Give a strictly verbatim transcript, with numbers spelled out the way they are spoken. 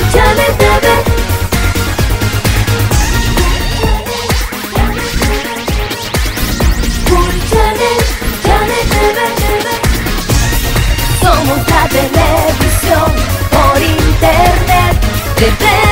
Channel T V. Puri Channel, Channel T V. Somos la televisión por internet. T V